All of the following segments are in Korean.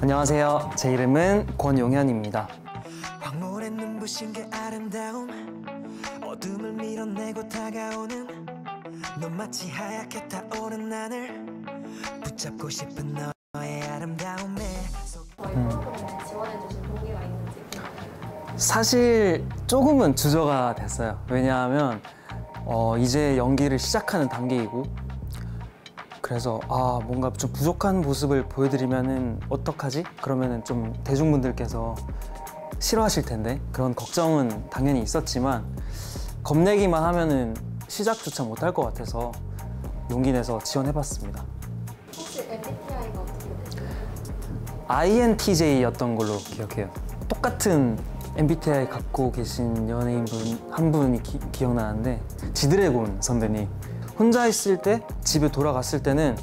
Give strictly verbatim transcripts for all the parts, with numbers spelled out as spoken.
안녕하세요. 제 이름은 권용현입니다. 황홀의 눈부신 그 아름다움 어둠을 밀어내고 다가오는 넌 마치 하얗게 타오른 하늘 붙잡고 싶은 너의 아름다움에 저희 프로그램에 지원해주신 동기가 있는지. 사실 조금은 주저가 됐어요. 왜냐하면 어, 이제 연기를 시작하는 단계이고, 그래서 아 뭔가 좀 부족한 모습을 보여드리면은 어떡하지? 그러면은 좀 대중분들께서 싫어하실 텐데, 그런 걱정은 당연히 있었지만 겁내기만 하면은 시작조차 못할 것 같아서 용기 내서 지원해봤습니다. 혹시 엠비티아이가 어떻게 되세요? 아이엔티제이였던 걸로 기억해요. 똑같은 엠비티아이 갖고 계신 연예인분 한 분이 기, 기억나는데, 지드래곤 선배님. 혼자 있을 때, 집에 돌아갔을 때는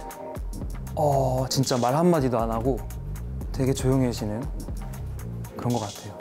어 진짜 말 한마디도 안 하고 되게 조용해지는 그런 것 같아요.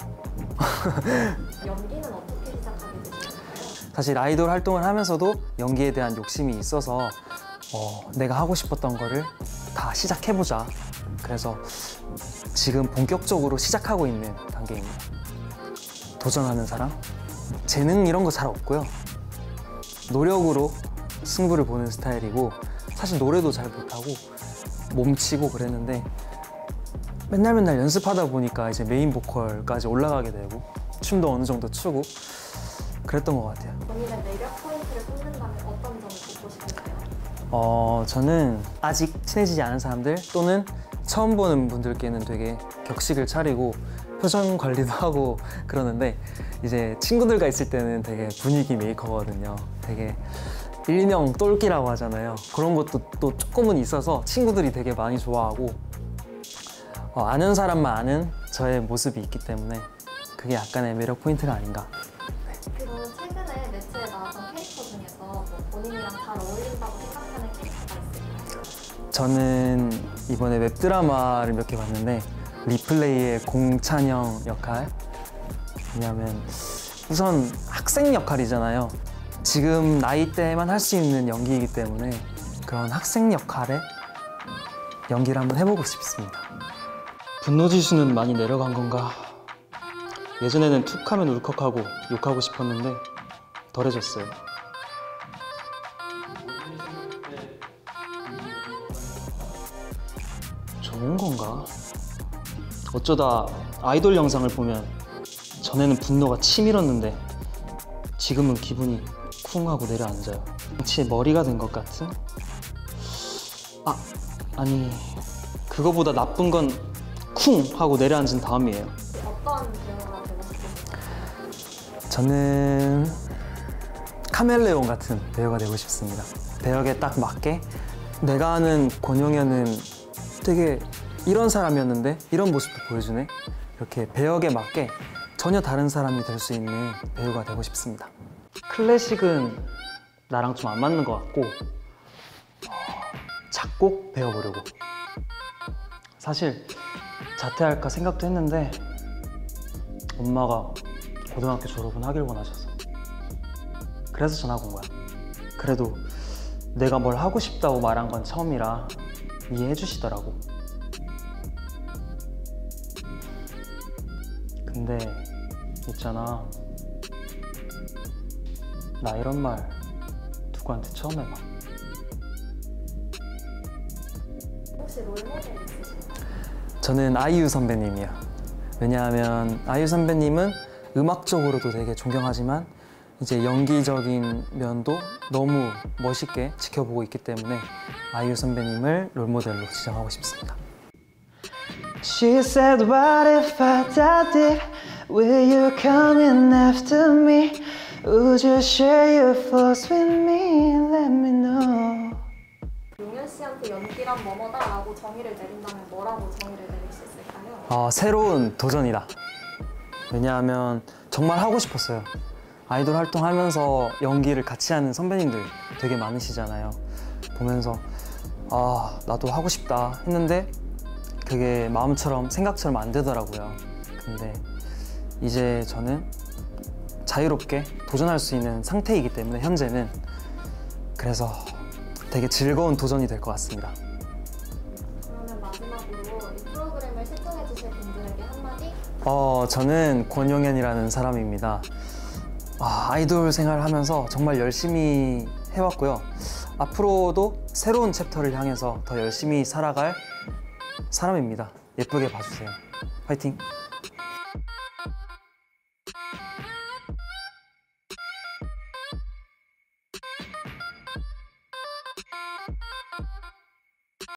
연기는 어떻게 시작하게 되셨나요? 사실 아이돌 활동을 하면서도 연기에 대한 욕심이 있어서 어, 내가 하고 싶었던 거를 다 시작해보자. 그래서 지금 본격적으로 시작하고 있는 단계입니다. 도전하는 사람? 재능 이런 거 잘 없고요. 노력으로 승부를 보는 스타일이고, 사실 노래도 잘 못하고 몸치고 그랬는데 맨날 맨날 연습하다 보니까 이제 메인 보컬까지 올라가게 되고 춤도 어느 정도 추고 그랬던 것 같아요. 본인의 매력 포인트를 꼽는다면 어떤 점을 꼽고 싶을까요? 어, 저는 아직 친해지지 않은 사람들 또는 처음 보는 분들께는 되게 격식을 차리고 표정 관리도 하고 그러는데, 이제 친구들과 있을 때는 되게 분위기 메이커거든요. 되게 일명 똘끼라고 하잖아요. 그런 것도 또 조금은 있어서 친구들이 되게 많이 좋아하고, 어, 아는 사람만 아는 저의 모습이 있기 때문에 그게 약간의 매력 포인트가 아닌가. 그럼 최근에 매체에 나왔던 캐릭터 중에서 뭐 본인이랑 잘 어울린다고 생각하는 캐릭터가 있을까요? 저는 이번에 웹드라마를 몇 개 봤는데 리플레이의 공찬영 역할. 왜냐하면 우선 학생 역할이잖아요. 지금 나이 때만 할 수 있는 연기이기 때문에 그런 학생 역할에 연기를 한번 해보고 싶습니다. 분노지수는 많이 내려간 건가? 예전에는 툭 하면 울컥하고 욕하고 싶었는데 덜해졌어요. 좋은 건가? 어쩌다 아이돌 영상을 보면 전에는 분노가 치밀었는데 지금은 기분이 쿵 하고 내려앉아요. 마치 머리가 된 것 같은? 아, 아니 그거보다 나쁜 건 쿵 하고 내려앉은 다음이에요. 어떤 배우가 되고 싶으세요? 저는 카멜레온 같은 배우가 되고 싶습니다. 배역에 딱 맞게, 내가 아는 권용현은 되게 이런 사람이었는데 이런 모습도 보여주네. 이렇게 배역에 맞게 전혀 다른 사람이 될 수 있는 배우가 되고 싶습니다. 클래식은 나랑 좀 안 맞는 것 같고, 작곡 배워보려고. 사실 자퇴할까 생각도 했는데 엄마가 고등학교 졸업은 하길 원하셔서, 그래서 전학 온 거야. 그래도 내가 뭘 하고 싶다고 말한 건 처음이라 이해해 주시더라고. 근데 있잖아, 나 이런 말 누구한테 처음 해봐. 혹시 롤모델 있으신가요? 저는 아이유 선배님이요. 왜냐하면 아이유 선배님은 음악적으로도 되게 존경하지만 이제 연기적인 면도 너무 멋있게 지켜보고 있기 때문에 아이유 선배님을 롤모델로 지정하고 싶습니다. She said, what if I died it? Will you come in after me? Would you share your thoughts with me? Let me know. 용현 씨한테 연기란 뭐뭐다 라고 정의를 내린다면 뭐라고 정의를 내릴 수 있을까요? 어, 새로운 도전이다. 왜냐하면 정말 하고 싶었어요. 아이돌 활동하면서 연기를 같이 하는 선배님들 되게 많으시잖아요. 보면서 아 나도 하고 싶다 했는데 그게 마음처럼 생각처럼 안 되더라고요. 근데 이제 저는 자유롭게 도전할 수 있는 상태이기 때문에 현재는, 그래서 되게 즐거운 도전이 될 것 같습니다. 그러면 마지막으로 이 프로그램을 들어주실 분들에게 한마디? 어, 저는 권용현이라는 사람입니다. 아, 아이돌 생활하면서 정말 열심히 해왔고요. 앞으로도 새로운 챕터를 향해서 더 열심히 살아갈 사람입니다. 예쁘게 봐주세요. 화이팅!